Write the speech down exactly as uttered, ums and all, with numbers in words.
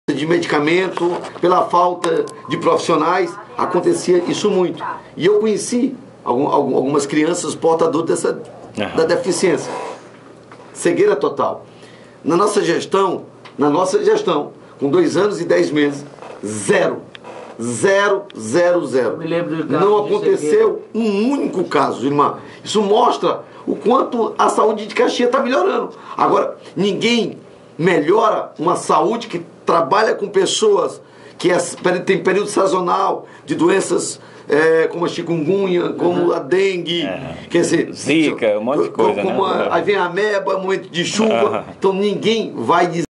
de medicamento, pela falta de profissionais, acontecia isso muito. E eu conheci algum, algumas crianças portadoras dessa, uhum. da deficiência. Cegueira total. Na nossa gestão, na nossa gestão, com dois anos e dez meses, zero. Zero, zero, zero. Me lembro do caso. Não aconteceu um único caso, irmã. Isso mostra o quanto a saúde de Caxias está melhorando. Agora, ninguém melhora uma saúde que trabalha com pessoas que é, tem período sazonal de doenças é, como a chikungunya, como uhum. a dengue, é. quer dizer, Zika, um monte de coisa, como né? a, aí vem a ameba, momento de chuva. Uhum. Então ninguém vai dizer